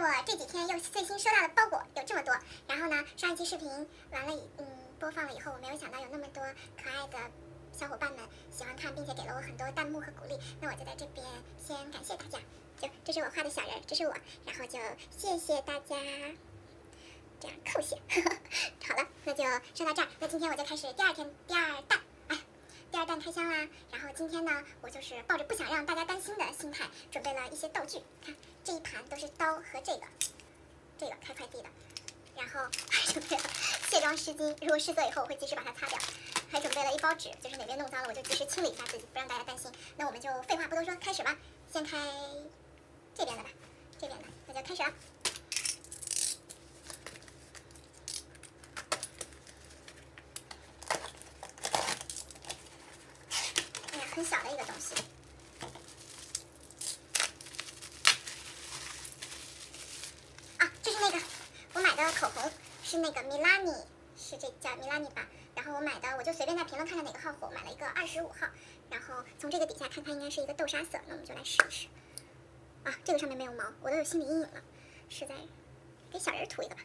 我这几天又最新收到的包裹有这么多，然后呢，上一期视频完了，播放了以后，我没有想到有那么多可爱的小伙伴们喜欢看，并且给了我很多弹幕和鼓励。那我就在这边先感谢大家，就这是我画的小人，这是我，然后就谢谢大家，这样扣谢。好了，那就说到这儿，那今天我就开始第二弹。第二弹开箱啦，然后今天呢，我就是抱着不想让大家担心的心态，准备了一些道具。看这一盘都是刀和这个开快递的，然后还准备了卸妆湿巾，如果试色以后我会及时把它擦掉，还准备了一包纸，就是哪边弄脏了我就及时清理一下自己，不让大家担心。那我们就废话不多说，开始吧。先开这边的吧，这边的，那就开始了。很小的一个东西啊，这是那个我买的口红，是那个米拉尼，是这叫米拉尼吧。然后我买的，我就随便在评论看看哪个号火，买了一个25号。然后从这个底下看，它应该是一个豆沙色，那我们就来试一试。啊，这个上面没有毛，我都有心理阴影了，是在给小人涂一个吧。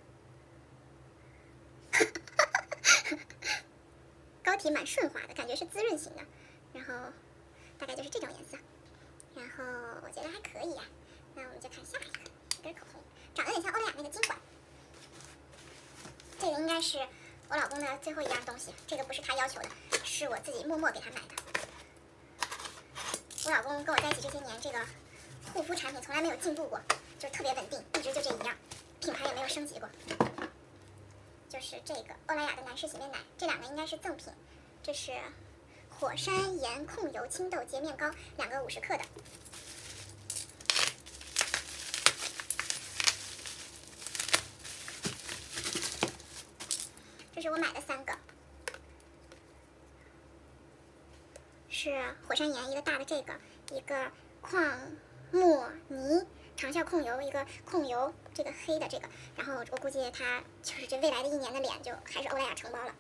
膏体蛮顺滑的，感觉是滋润型的。然后大概就是这种颜色，然后我觉得还可以呀。那我们就看下一个，一根口红，长得有点像欧莱雅那个金管。这个应该是我老公的最后一样东西，这个不是他要求的，是我自己默默给他买的。我老公跟我在一起这些年，这个护肤产品从来没有进步过，就特别稳定，一直就这一样，品牌也没有升级过。就是这个欧莱雅的男士洗面奶，这两个应该是赠品，这是火山岩控油青豆洁面膏，2个50克的。这是我买的3个，是火山岩一个大的这个，一个矿莫尼长效控油，一个控油这个黑的这个，然后我估计它就是这未来的1年的脸就还是欧莱雅承包了。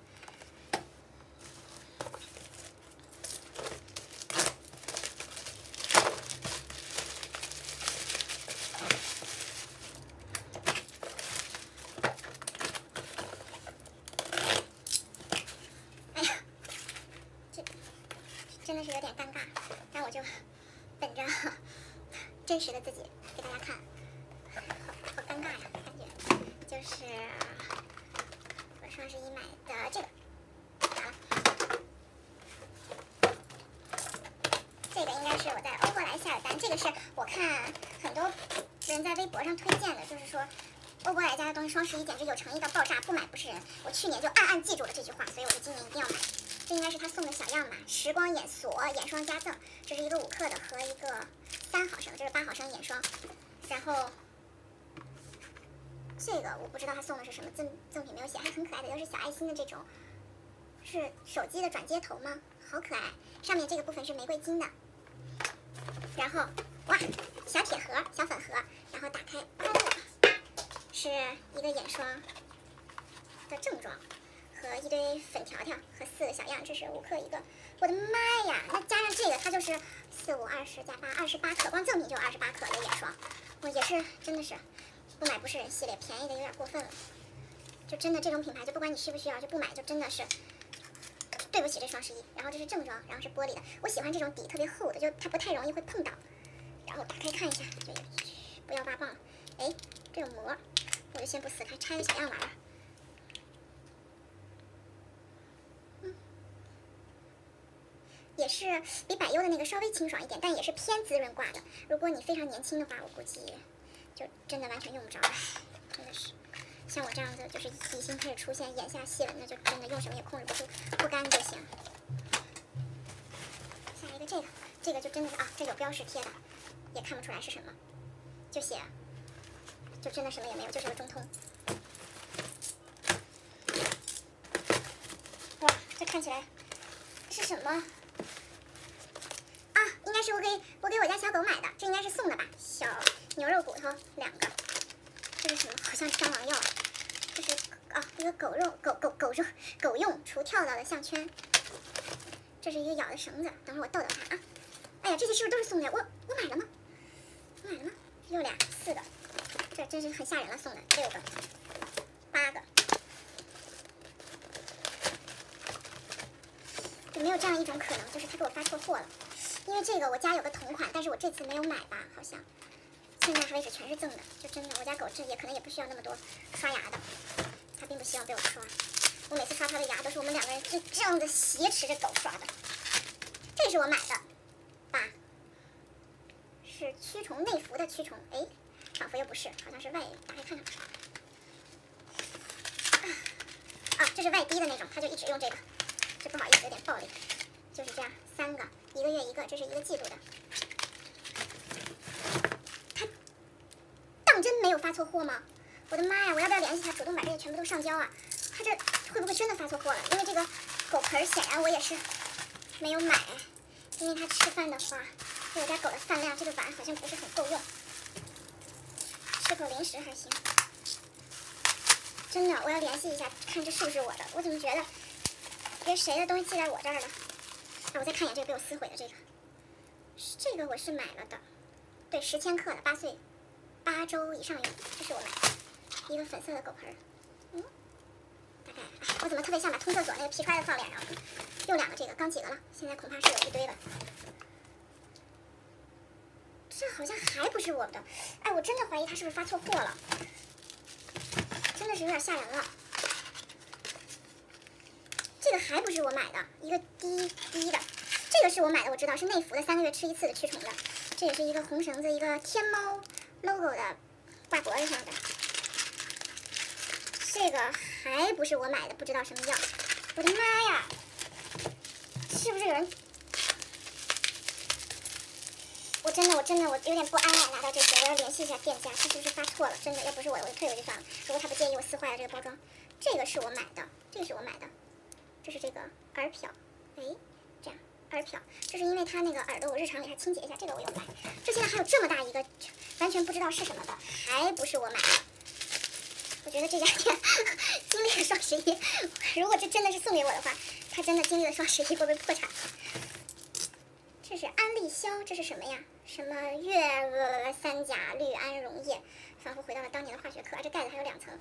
真的是有点尴尬，但我就本着真实的自己给大家看，好尴尬呀，感觉就是我双11买的这个，好了，这个应该是我在欧珀莱下的单，这个是我看很多人在微博上推荐的，就是说欧珀莱家的东西双11简直有诚意到爆炸，不买不是人。我去年就暗暗记住了这句话，所以我就今年一定要买。这应该是他送的小样吧，时光眼锁眼霜加赠，这是一个5克的和一个3毫升，这是8毫升眼霜。然后这个我不知道他送的是什么赠品没有写，还很可爱的，都是小爱心的这种，是手机的转接头吗？好可爱，上面这个部分是玫瑰金的。然后哇，小铁盒小粉盒，然后打开是一个眼霜的正装。和一堆粉条条和4个小样，这是5克一个。我的妈呀！那加上这个，它就是4、5、20加8， 28克，光赠品就28克的眼霜。我也是，真的是不买不是人系列，便宜的有点过分了。就真的这种品牌，就不管你需不需要，就不买就真的是对不起这双11。然后这是正装，然后是玻璃的。我喜欢这种底特别厚的，就它不太容易会碰到。然后打开看一下，就不要挖棒。哎，这种膜，我就先不撕开，拆个小样玩了。也是比百优的那个稍微清爽一点，但也是偏滋润挂的。如果你非常年轻的话，我估计就真的完全用不着了。真的是，像我这样子，就是已经开始出现眼下细纹的，就真的用什么也控制不住，不干就行。下一个这个就真的是啊，这有标识贴的，也看不出来是什么，就写，就真的什么也没有，就是个中通。哇，这看起来是什么？应该是我给我家小狗买的，这应该是送的吧？小牛肉骨头2个，这是什么？好像是蟑螂药，这是一个狗用除跳蚤的项圈，这是一个咬的绳子。等会儿我逗逗它啊！哎呀，这些是不是都是送的？我买了吗？我买了吗？又俩4个，这真是很吓人了，送的6个、8个，有没有这样一种可能，就是他给我发错货了？因为这个我家有个同款，但是我这次没有买吧，好像。现在为止全是赠的，就真的，我家狗这也可能也不需要那么多刷牙的，它并不希望被我刷。我每次刷它的牙都是我们2个人这样子挟持着狗刷的。这是我买的吧，是驱虫内服的驱虫，哎，仿佛又不是，好像是外，打开看看。啊，这是外滴的那种，它就一直用这个，这不好意思有点暴力，就是这样3个，1个月1个，这是1个季度的。当真没有发错货吗？我的妈呀！我要不要联系他，主动把这些全部都上交啊？他这会不会真的发错货了？因为这个狗盆显然我也是没有买，因为他吃饭的话，我家狗的饭量，这个碗好像不是很够用，吃口零食还行。真的，我要联系一下，看这是不是我的。我怎么觉得别谁的东西寄在我这儿了？啊，我再看一眼这个被我撕毁的这个，这个我是买了的，对，10千克的，8岁。8周以上用，这是我买的一个粉色的狗盆，大概，我怎么特别想把通厕所那个皮揣子放脸上？用2个这个，刚几个了，现在恐怕是有一堆了。这好像还不是我的，哎，我真的怀疑他是不是发错货了，真的是有点吓人了。这个还不是我买的，一个滴的，这个是我买的，我知道是内服的，3个月吃1次的驱虫的，这也是一个红绳子，一个天猫 logo 的挂脖子上的，这个还不是我买的，不知道什么药。我的妈呀，是不是有人？我真的我有点不安啊！拿到这些，我要联系一下店家，他是不是发错了？真的，要不是我就退回去算了。如果他不介意我撕坏了这个包装，这个是我买的，这个是我买的，这是这个耳漂，哎，这样耳漂，这是因为它那个耳朵我日常给它清洁一下，这个我有买。这现在还有这么大一个，完全不知道是什么的，还不是我买的。我觉得这家店经历了双11，如果这真的是送给我的话，他真的经历了双11会不会破产？这是安利销，这是什么呀？什么月3甲氯胺溶液，仿佛回到了当年的化学课。这盖子还有2层。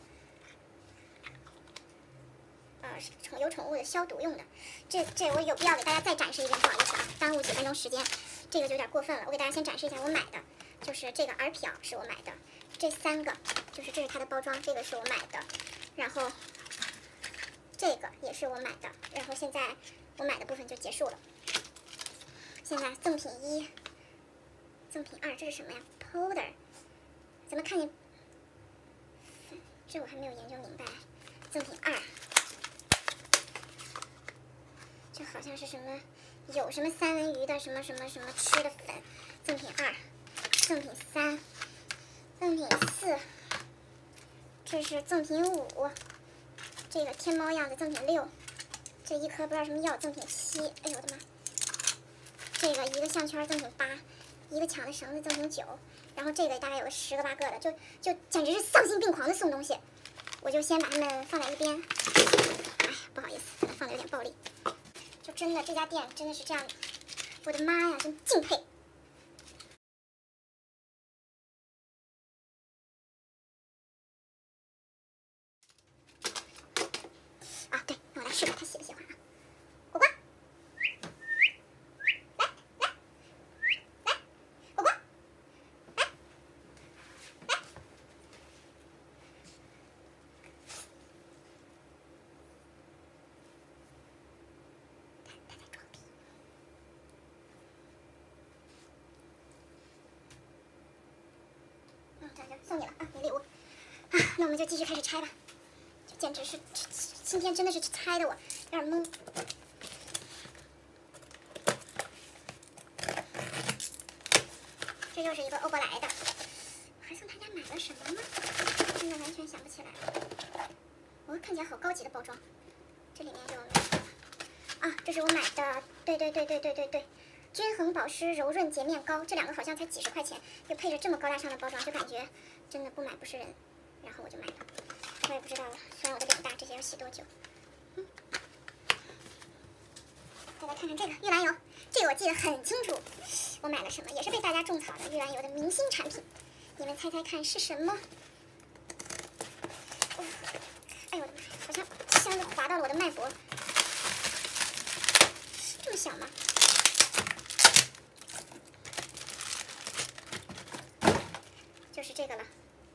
有宠物的消毒用的，这我有必要给大家再展示一遍，不好意思啊，耽误几分钟时间，这个就有点过分了。我给大家先展示一下我买的，就是这个耳漂是我买的，这3个就是这是它的包装，这个是我买的，然后这个也是我买的，然后现在我买的部分就结束了。现在赠品1，赠品2，这是什么呀 ？Powder， 怎么看见？这我还没有研究明白。赠品2。这好像是什么，有什么三文鱼的什么吃的粉，赠品2，赠品3，赠品4，这是赠品5，这个天猫样子赠品6，这一颗不知道什么药赠品7，哎呦我的妈！这个一个项圈赠品8，一个抢的绳子赠品9，然后这个大概有个10个8个的，就简直是丧心病狂的送东西，我就先把它们放在一边。哎，不好意思，可能放的有点暴力。就真的这家店真的是这样，我的妈呀，真敬佩。啊，对，那我来试把它写一写话啊。果果，来，果果，来。他在装逼。这送你了啊，没礼物。啊，那我们就继续开始拆吧。就简直是，今天真的是拆的我有点懵。这又是一个欧珀莱的，我还从他家买了什么吗？真的完全想不起来了。我看起来好高级的包装，这里面就啊，这是我买的，对，均衡保湿柔润洁面膏，这2个好像才几十块钱，又配着这么高大上的包装，就感觉真的不买不是人。然后我就买了，我也不知道了，虽然我的脸大，这些要洗多久？再来看看这个玉兰油，这个我记得很清楚，我买了什么，也是被大家种草的玉兰油的明星产品，你们猜猜看是什么？ 哎呦我的妈！好像箱子滑到了我的脉搏。这么小吗？就是这个了。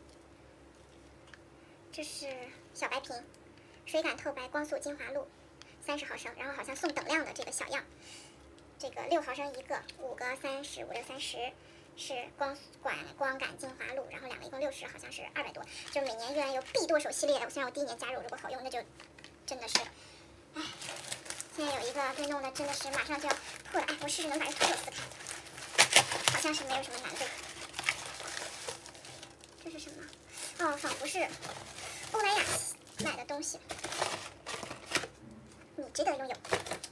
这是小白瓶，水感透白光速精华露，30毫升，然后好像送等量的这个小样。这个6毫升一个，5个30，5、6、30。是光感精华露，然后2个一共60，好像是200多。就每年依然有必剁手系列，虽然我第1年加入，如果好用，那就真的是，哎，现在有一个被弄的真的是马上就要破了。哎，我试试能把这涂手撕开，好像是没有什么难度。这是什么？哦，仿佛是欧莱雅买的东西，你值得拥有。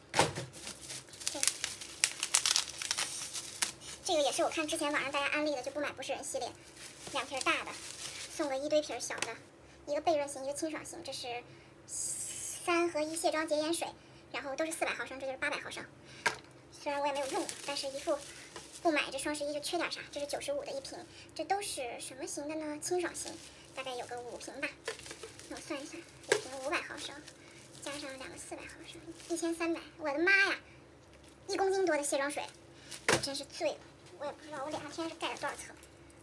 这个也是我看之前网上大家安利的，就不买不是人系列，2瓶大的，送个一堆瓶小的，一个倍润型，一个清爽型。这是3合1卸妆洁颜水，然后都是400毫升，这就是800毫升。虽然我也没有用，但是一副不买这双11就缺点啥。这是95的一瓶，这都是什么型的呢？清爽型，大概有个5瓶吧。那我算一算，1瓶500毫升，加上2个400毫升，1300。我的妈呀，1公斤多的卸妆水，我真是醉了。我也不知道我脸上天是盖了多少层。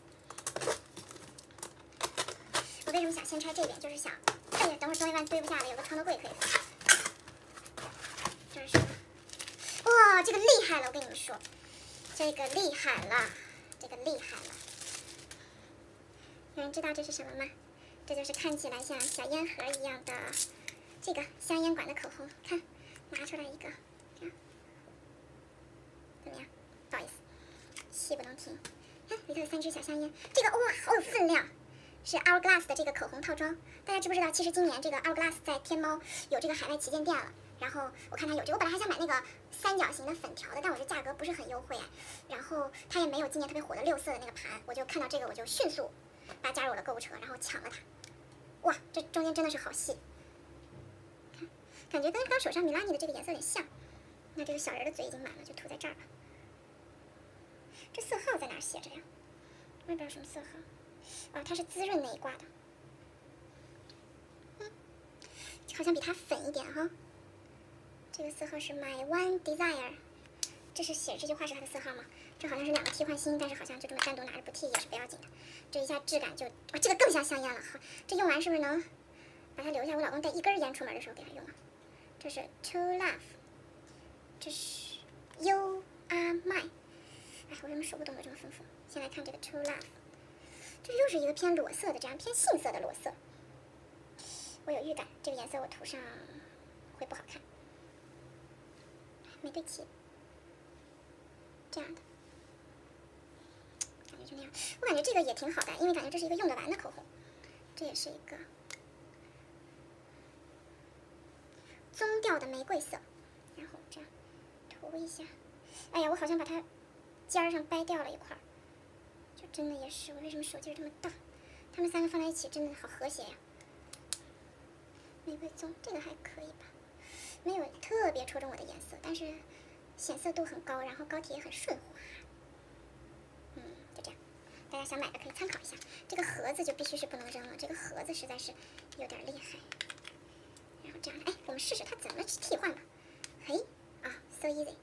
我为什么想先拆这边？就是想，哎呀，等会儿东西万堆不下了，有个床头柜可以放。这是什么？哇，这个厉害了！我跟你们说，这个厉害了，这个厉害了。有人知道这是什么吗？这就是看起来像小烟盒一样的这个香烟管的口红。看，拿出来一个，这样，怎么样？不好意思。气不能停，看里头有3支小香烟，这个哇好有分量，是 Hourglass 的这个口红套装。大家知不知道？其实今年这个 Hourglass 在天猫有这个海外旗舰店了。然后我看它有这个，我本来还想买那个3角形的粉条的，但我觉得价格不是很优惠。然后它也没有今年特别火的6色的那个盘，我就看到这个我就迅速把它加入我的购物车，然后抢了它。哇，这中间真的是好细，看，感觉跟刚手上米拉尼的这个颜色有点像。那这个小人的嘴已经满了，就涂在这儿吧。这色号在哪儿写着呀？我也不知道什么色号。哦，它是滋润那一挂的。好像比它粉一点哈。这个色号是 My One Desire。这是写这句话是它的色号吗？这好像是2个替换芯，但是好像就这么单独拿着不替也是不要紧的。这一下质感就，哦，这个更像香烟了。这用完是不是能把它留下？我老公带1根烟出门的时候给他用啊。这是 True Love。这是 You Are Mine。哎，我为什么手部动作这么丰富？先来看这个 True Love， 这又是一个偏裸色的，这样偏杏色的裸色。我有预感，这个颜色我涂上会不好看，没对齐，这样的，感觉就那样。我感觉这个也挺好的，因为感觉这是一个用得完的口红。这也是一个棕调的玫瑰色，然后这样涂一下。哎呀，我好像把它尖上掰掉了一块，就真的也是，我为什么手劲这么大？它们3个放在一起真的好和谐呀。玫瑰棕这个还可以吧，没有特别戳中我的颜色，但是显色度很高，然后膏体也很顺滑。就这样，大家想买的可以参考一下。这个盒子就必须是不能扔了，这个盒子实在是有点厉害。然后这样，哎，我们试试它怎么替换吧。嘿，啊 ，so easy。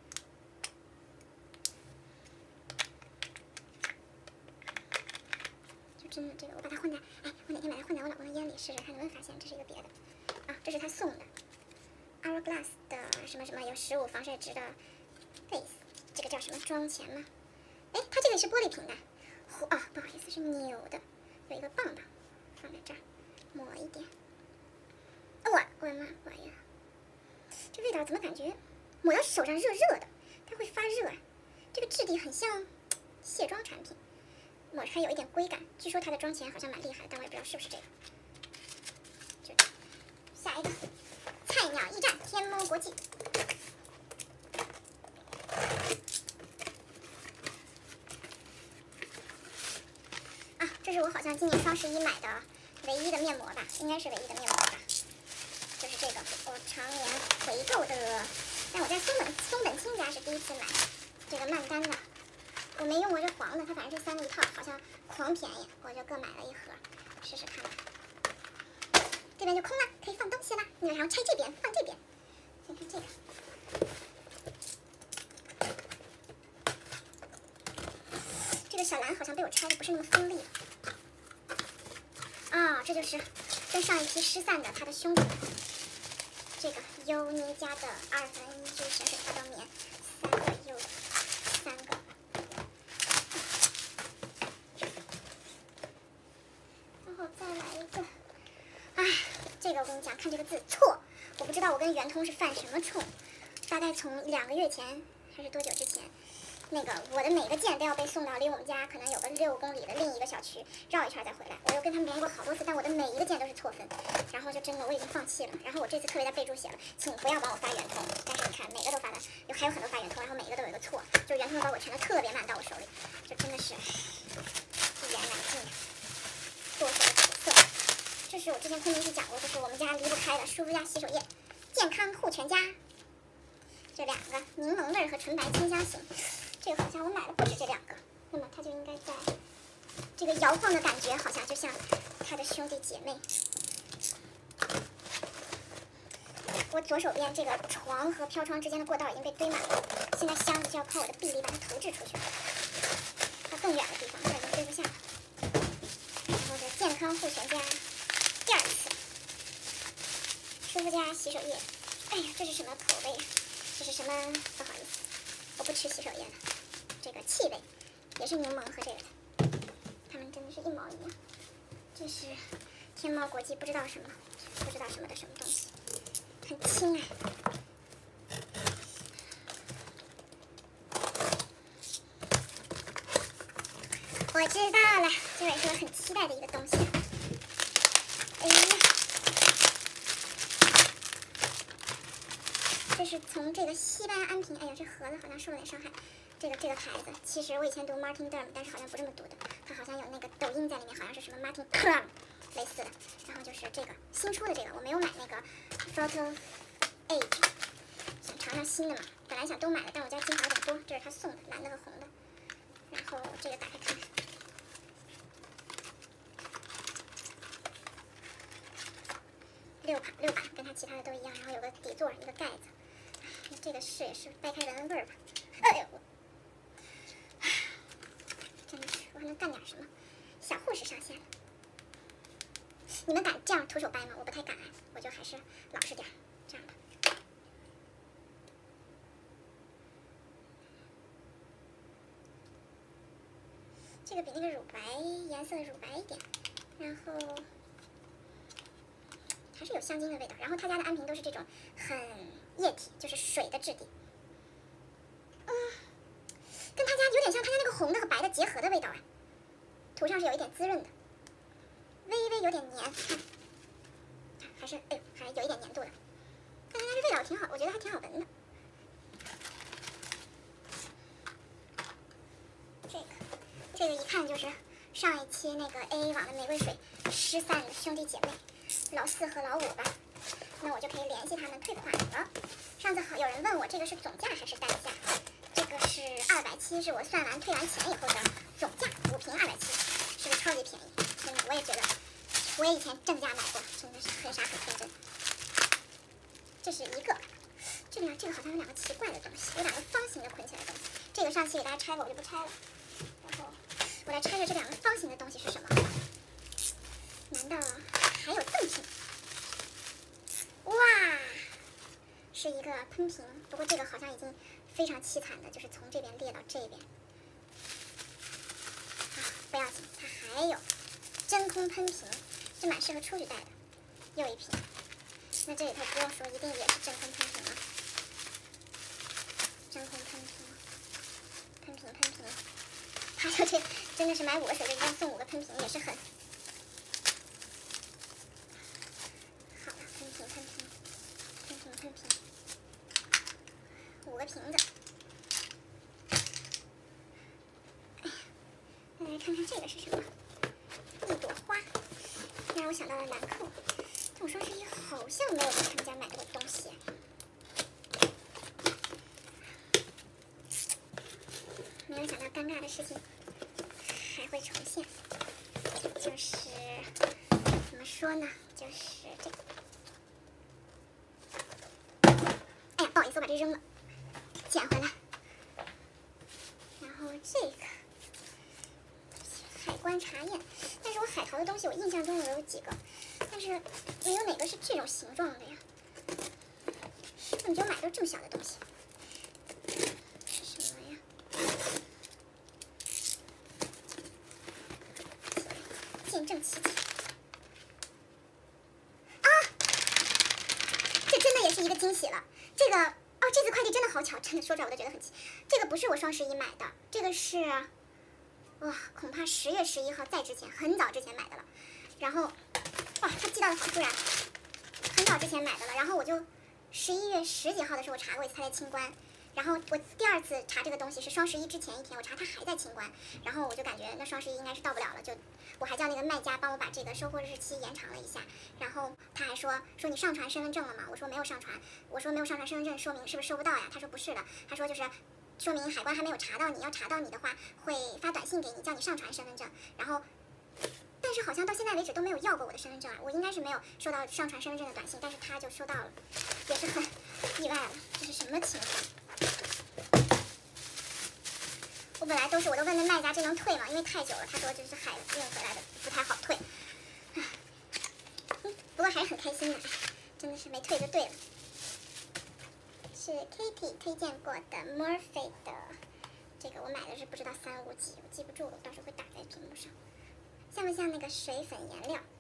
真的，这个我把它混在，哎，我哪天把它混在我老公的烟里试试看能不能发现这是一个别的。啊，这是他送的 Hourglass 的什么什么有15防晒值的 face， 这个叫什么妆前吗？哎，它这个是玻璃瓶的，啊，不好意思，是扭的，有一个棒棒放在这儿，抹一点。我的妈呀，这味道怎么感觉抹到手上热热的，它会发热啊？这个质地很像卸妆产品。抹出来有一点硅感，据说它的妆前好像蛮厉害的，但我也不知道是不是这个。就这样，下一个菜鸟驿站天猫国际。啊，这是我好像今年双11买的唯一的面膜吧，应该是唯一的面膜吧，就是这个我常年回购的，但我在松本清家是第1次买这个曼丹的。我没用过这黄的，它反正是3个一套，好像狂便宜，我就各买了1盒，试试看吧。 这边就空了，可以放东西了。然后拆这边，放这边。先看这个。这个小蓝好像被我拆的不是那么锋利了。啊、这就是跟上一批失散的它的兄弟。这个优妮家的2分1支潜水发胶棉，3个又3个。然后再来一个。哎，这个我跟你讲，看这个字错，我不知道我跟圆通是犯什么冲。大概从2个月前还是多久之前，那个我的每个件都要被送到离我们家可能有个6公里的另一个小区绕一圈再回来。我又跟他们联系过好多次，但我的每一个件都是错分，然后就真的我已经放弃了。然后我这次特别在备注写了，请不要帮我发圆通。但是你看每个都发的，还有很多发圆通，然后每一个都有一个错，就圆通的包裹传的特别慢到我手里，就真的是一言难尽呀。剁手的紫色，这是我之前昆明去讲过，就是我们家离不开的舒肤佳洗手液，健康护全家。这2个柠檬味和纯白清香型，这个好像我买了不止这2个，那么它就应该在这个摇晃的感觉，好像就像它的兄弟姐妹。我左手边这个床和飘窗之间的过道已经被堆满了，现在箱子就要靠我的臂力把它投掷出去，到更远的地方，它已经堆不下了。然后这健康护全家第2次，舒肤佳洗手液，哎呀，这是什么口味呀？这是什么？不好意思，我不吃洗手液的。这个气味也是柠檬和这个的，它们真的是一毛一样。这是天猫国际不知道什么的什么东西，很轻哎。我知道了，这也是我很期待的一个东西。哎呀！这是从这个西班牙安瓶，哎呀，这盒子好像受了点伤害。这个牌子，其实我以前读 Martin Derm， 但是好像不这么读的，它好像有那个抖音在里面，好像是什么 Martin Derm 类似的。然后就是这个新出的这个，我没有买那个 Photo Age， 想尝尝新的嘛。本来想都买的，但我家精华有点多，这是他送的，蓝的和红的。然后这个打开看看。6把，跟它其他的都一样，然后有个底座，一个盖子。这个是也是掰开闻闻味儿吧。哎呦，真的是，我还能干点什么？小护士上线了。你们敢这样徒手掰吗？我不太敢，我就还是老实点，这样吧。这个比那个乳白颜色的乳白一点，然后还是有香精的味道。然后他家的安瓶都是这种很液体，就是水的质地。跟他家有点像他家那个红的和白的结合的味道啊。涂上是有一点滋润的，微微有点黏，看，还是哎呦，还有一点黏度的。但是味道挺好，我觉得还挺好闻的。这个一看就是上一期那个 AA 网的玫瑰水失散的兄弟姐妹，老4和老5吧。那我就可以联系他们退款了。上次有人问我这个是总价还是单价，这个是270，是我算完退完钱以后的总价，5瓶270，是不是超级便宜？真的，我也觉得，我也以前正价买过，真的是很傻很天真。这是一个，这里这个好像有2个奇怪的东西，有2个方形的捆起来的东西。这个上期给大家拆过，我就不拆了。然后我来拆拆这2个方形的东西是什么？难道还有赠品？哇，是一个喷瓶，不过这个好像已经非常凄惨的，就是从这边裂到这边。啊，不要紧，它还有真空喷瓶，这蛮适合出去带的。又一瓶，那这里头不用说，一定也是真空喷瓶了。真空喷瓶，喷瓶。他说这真的是买5个水杯一定要送5个喷瓶，也是很。好了，喷瓶，5个瓶子。哎呀，再来看看这个是什么？一朵花，让我想到了兰蔻。但我双11好像没有在他们家买过东西。没有想到尴尬的事情还会重现，就是怎么说说呢？就是这个。哎呀，不好意思，我把这扔了，捡回来。然后这个海关查验，但是我海淘的东西，我印象中有几个，但是没有哪个是这种形状的呀？怎么就买都这么小的东西？是什么呀？见证奇迹。 是一个惊喜了，这个哦，这次快递真的好巧，真的说出来我都觉得很奇。这个不是我双11买的，这个是，哇，恐怕10月11号在之前，很早之前买的了。然后，哇，它寄到的好突然，很早之前买的了。然后我就11月10几号的时候我查过一次，它在清关。然后我第2次查这个东西是双11之前一天，我查它还在清关。然后我就感觉那双11应该是到不了了，就我还叫那个卖家帮我把这个收货日期延长了一下。然后他还说你上传身份证了吗？我说没有上传。我说没有上传身份证，说明是不是收不到呀？他说不是的，他说就是说明海关还没有查到你，要查到你的话会发短信给你，叫你上传身份证。然后，但是好像到现在为止都没有要过我的身份证啊，我应该是没有收到上传身份证的短信，但是他就收到了，也是很意外了，这是什么情况？我本来我都问那卖家这能退吗？因为太久了，他说这是海运回来的，不太好退。不过还是很开心的，真的是没退就对了。是 Kitty 推荐过的 Morphe 的，这个我买的是不知道350几，我记不住了，我到时候会打在屏幕上。像不像那个水粉颜料？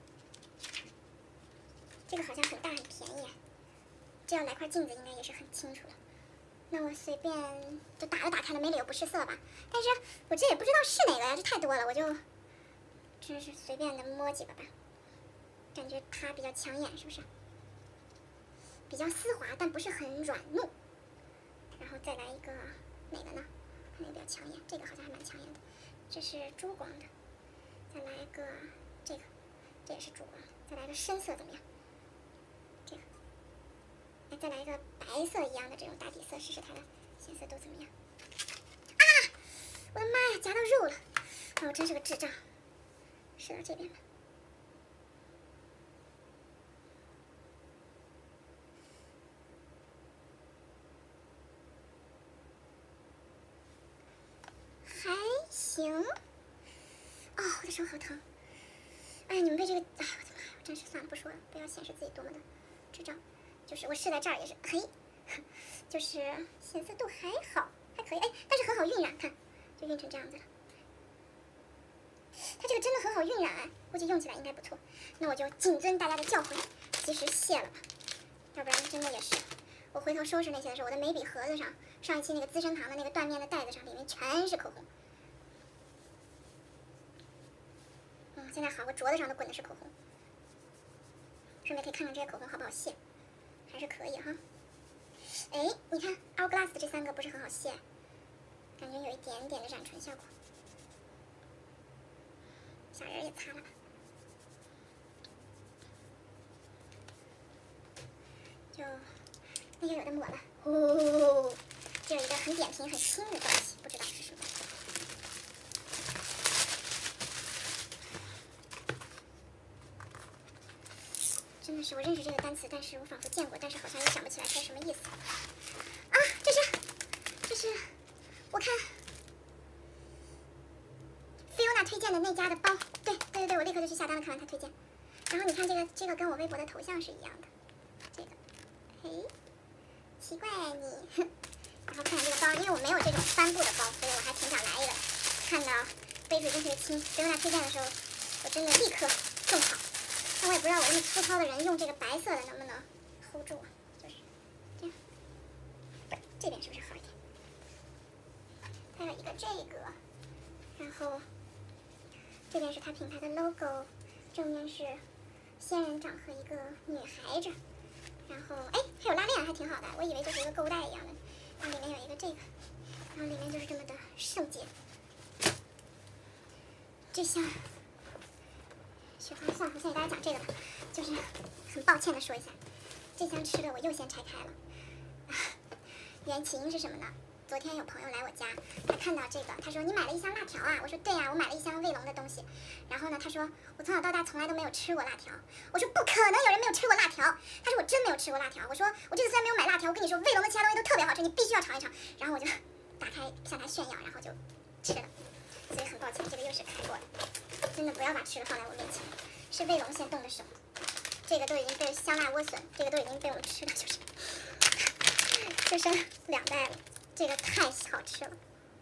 这个好像很大很便宜，这要来块镜子应该也是很清楚了。那我随便就打开了，没理由不试色吧？但是我这也不知道是哪个呀，这太多了，我就真是随便的摸几个吧。感觉它比较抢眼，是不是？比较丝滑，但不是很软糯。然后再来一个哪个呢？哪个比较抢眼？这个好像还蛮抢眼的，这是珠光的。再来一个这个，这也是珠光。再来个深色怎么样？这个。哎，再来一个白色一样的这种大底色，试试它的显色度怎么样？啊！我的妈呀，夹到肉了！啊，我真是个智障。试到这边吧。还行。哦，我的手好疼。哎呀，你们被这个，哎，我的妈呀，我真是算了，不说了，不要显示自己多么的智障。就是我试在这儿也是，嘿，就是显色度还好，还可以，哎，但是很好晕染，看，就晕成这样子了。它这个真的很好晕染，哎，估计用起来应该不错。那我就谨遵大家的教诲，及时卸了吧，要不然真的也是，我回头收拾那些的时候，我的眉笔盒子上，上一期那个资生堂的那个缎面的袋子上，里面全是口红。现在好，我镯子上都滚的是口红。顺便可以看看这些口红好不好卸。还是可以哈，哎，你看 Hourglass 的这3个不是很好卸，感觉有一点点的染唇效果。小人也擦了吧，就那个有的抹了。哦，这有一个很扁平、很轻的东西，不知道是什么。真的是我认识这个单词，但是我仿佛见过，但是好像又想不起来它是什么意思。啊，这是我看 Fiona 推荐的那家的包，对，我立刻就去下单了，看完他推荐。然后你看这个跟我微博的头像是一样的，这个，嘿，奇怪你。然后看看这个包，因为我没有这种帆布的包，所以我还挺想来一个。看到杯子真是轻 ，Fiona 推荐的时候，我真的立刻种草。但我也不知道我这么粗糙的人用这个白色的能不能 hold 住啊？就是这样，这边是不是好一点？还有一个这个，然后这边是它品牌的 logo， 正面是仙人掌和一个女孩子，然后哎还有拉链，还挺好的，我以为就是一个购物袋一样的，然后里面有一个这个，然后里面就是这么的圣洁。这箱。算了，我先给大家讲这个吧，就是很抱歉的说一下，这箱吃的我又先拆开了。原起因是什么呢？ 昨天有朋友来我家，他看到这个，他说你买了一箱辣条啊？我说对呀，我买了一箱卫龙的东西。然后呢，他说我从小到大从来都没有吃过辣条。我说不可能有人没有吃过辣条。他说我真没有吃过辣条。我说我这次虽然没有买辣条，我跟你说卫龙的其他东西都特别好吃，你必须要尝一尝。然后我就打开向他炫耀，然后就吃了。所以很抱歉，这个又是开过的，真的不要把吃的放在我面前，是卫龙先动的手。这个都已经被香辣莴笋，这个都已经被我们吃的就剩2袋了。这个太好吃了，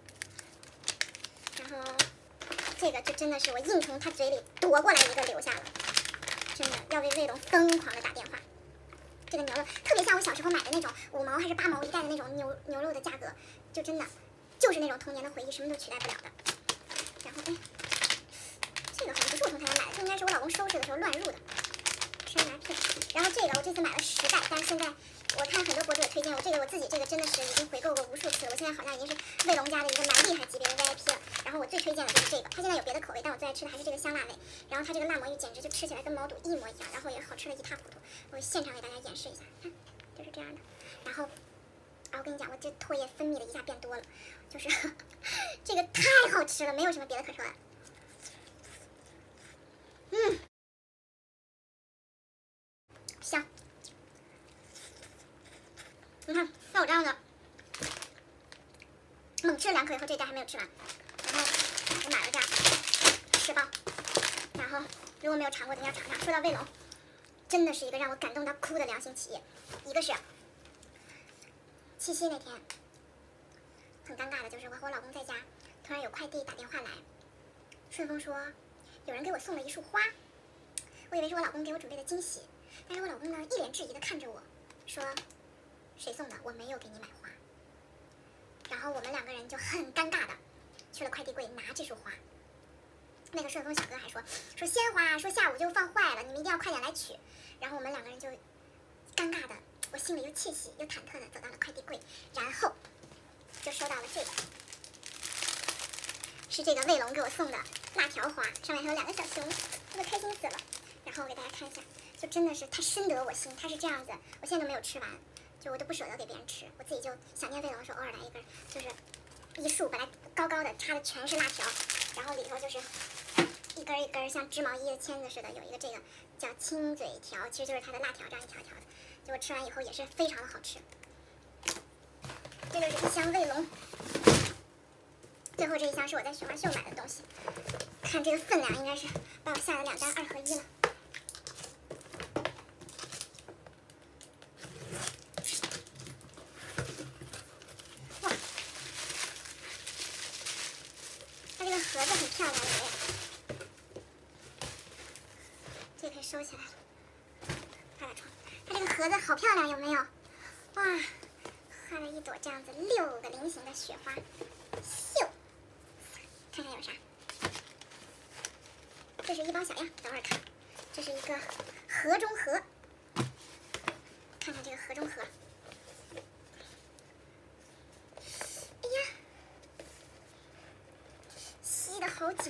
然后这个就真的是我硬从他嘴里夺过来一个留下了，真的要为卫龙疯狂的打电话。这个牛肉特别像我小时候买的那种5毛还是8毛一袋的那种牛肉的价格，就真的就是那种童年的回忆，什么都取代不了的。然后哎，这个好像不是我从他家买的，这应该是我老公收拾的时候乱入的山楂片。然后这个我这次买了10袋，但是现在我看很多博主也推荐我这个，我自己这个真的是已经回购过无数次了。我现在好像已经是卫龙家的一个蛮厉害级别的 VIP 了。然后我最推荐的就是这个，它现在有别的口味，但我最爱吃的还是这个香辣味。然后它这个辣魔芋简直就吃起来跟毛肚一模一样，然后也好吃的一塌糊涂。我现场给大家演示一下，看，就是这样的。然后，我跟你讲，我这唾液分泌的一下变多了，就是这个太好吃了，没有什么别的可说的。香。你看，像我这样的，猛吃了2口以后，这袋还没有吃完。然后我买了这样10包，然后如果没有尝过的，一定要尝尝。说到卫龙，真的是一个让我感动到哭的良心企业。一个是七夕那天，很尴尬的就是我和我老公在家，突然有快递打电话来，顺丰说有人给我送了一束花，我以为是我老公给我准备的惊喜，但是我老公呢一脸质疑的看着我，说谁送的？我没有给你买花。然后我们2个人就很尴尬的去了快递柜拿这束花。那个顺丰小哥还说鲜花，说下午就放坏了，你们一定要快点来取。然后我们2个人就尴尬的，我心里又窃喜又忐忑的走到了快递柜，然后就收到了这个，是这个卫龙给我送的辣条花，上面还有2个小熊，这个开心死了。然后我给大家看一下，就真的是它深得我心，它是这样子，我现在都没有吃完。就我都不舍得给别人吃，我自己就想念卫龙的时候偶尔来一根，就是一束本来高高的插的全是辣条，然后里头就是一根一根像织毛衣的签子似的，有一个这个叫亲嘴条，其实就是它的辣条，这样一条条的。结果吃完以后也是非常的好吃。这就是一箱卫龙，最后这一箱是我在雪花秀买的东西，看这个分量应该是把我下了2单2合1了。盒子很漂亮，这可以收起来了，挂在床。它这个盒子好漂亮，有没有？哇，画了一朵这样子6个菱形的雪花，秀，看看有啥。这是1包小样，等会儿看。这是一个盒中盒，看看这个盒中盒。好紧！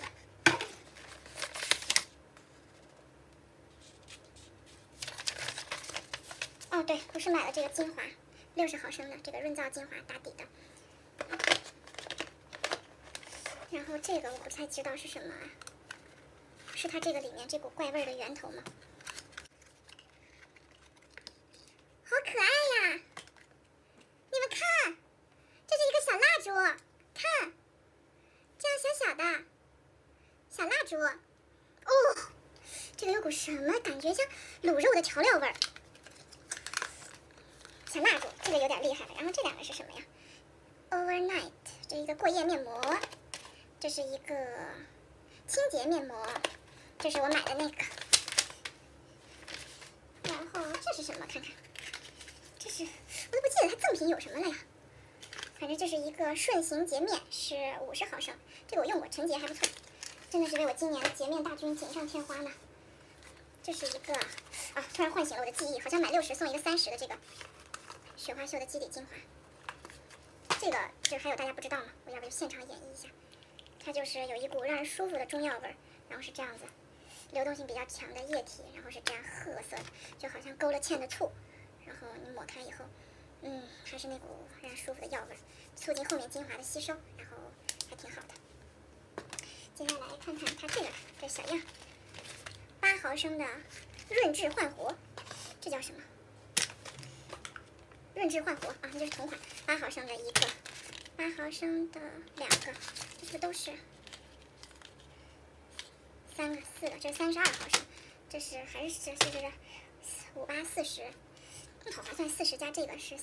哦，对，我是买了这个精华，60毫升的这个润燥精华打底的。然后这个我不太知道是什么啊，是它这个里面这股怪味的源头吗？好可爱呀！你们看，这是一个小蜡烛，看，这样小小的。小蜡烛，哦，这个有股什么感觉，像卤肉的调料味儿。小蜡烛，这个有点厉害了。然后这2个是什么呀 ？Overnight， 这是一个过夜面膜，这是一个清洁面膜，这是我买的那个。然后这是什么？看看，这是我都不记得它赠品有什么了呀。反正这是一个顺形洁面，是50毫升，这个我用过，纯洁还不错。真的是为我今年的洁面大军锦上添花呢。这是一个啊，突然唤醒了我的记忆，好像买60送一个30的这个雪花秀的基底精华。这还有大家不知道吗？我要不就现场演绎一下。它就是有一股让人舒服的中药味儿，然后是这样子，流动性比较强的液体，然后是这样褐色的，就好像勾了芡的醋。然后你抹开以后， 还是那股让人舒服的药味儿，促进后面精华的吸收，然后还挺好的。接下来看看它这小样，8毫升的润质焕活，这叫什么？润质焕活啊，那就是同款，8毫升的一个，8毫升的2个，这是不是都是3个、4个？这是32毫升，这是还是58、40，好划算，40加这个是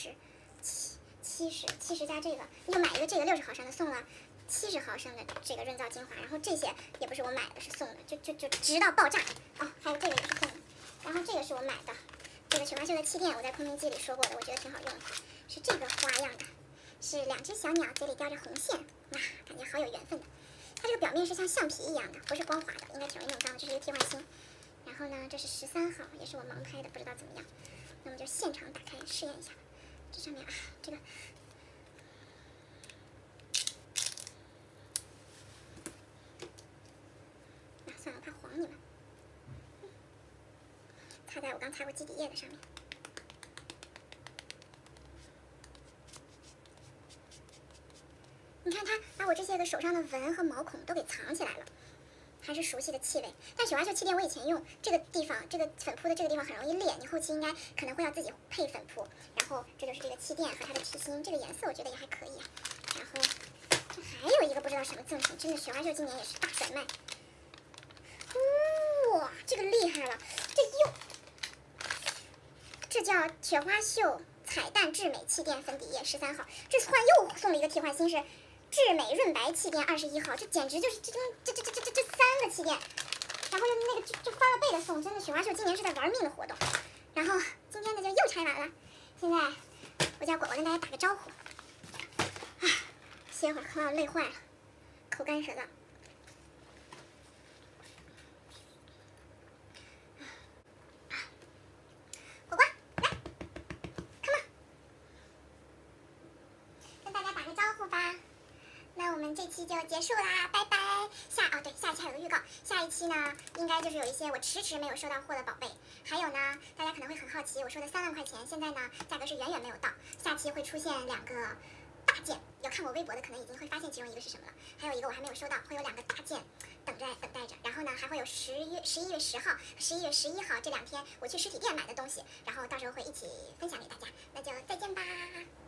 30，70加这个，你就买一个这个60毫升的，送了70毫升的这个润燥精华，然后这些也不是我买的，是送的，就直到爆炸哦。还有这个也是送的，然后这个是我买的，这个雪花秀的气垫，我在空明机里说过的，我觉得挺好用的，是这个花样的，是2只小鸟嘴里叼着红线，哇，感觉好有缘分的。它这个表面是像橡皮一样的，不是光滑的，应该挺容易弄脏的，这是一个替换芯。然后呢，这是13号，也是我盲拍的，不知道怎么样，那么就现场打开试验一下。这上面啊，这个。算了，怕晃你们。擦在我刚擦过基底液的上面。你看它把我这些个手上的纹和毛孔都给藏起来了，还是熟悉的气味。但雪花秀气垫我以前用这个地方，这个粉扑的这个地方很容易裂，你后期应该可能会要自己配粉扑。然后这就是这个气垫和它的体芯，这个颜色我觉得也还可以啊。然后这还有一个不知道什么赠品，真的雪花秀今年也是大甩卖。哇，这个厉害了！这叫雪花秀彩蛋至美气垫粉底液13号，这次又送了一个替换芯是至美润白气垫21号，这简直就是这3个气垫，然后那个就翻了倍的送，真的雪花秀今年是在玩命的活动。然后今天的就又拆完了，现在我叫果果跟大家打个招呼，歇会儿，快要累坏了，口干舌燥。这期就结束啦，拜拜。下一期还有个预告，下一期呢，应该就是有一些我迟迟没有收到货的宝贝，还有呢，大家可能会很好奇，我说的3万块钱，现在呢，价格是远远没有到。下期会出现2个大件，有看我微博的可能已经会发现其中一个是什么了，还有一个我还没有收到，会有2个大件等待着。然后呢，还会有11月10号、11月11号这2天我去实体店买的东西，然后到时候会一起分享给大家。那就再见吧。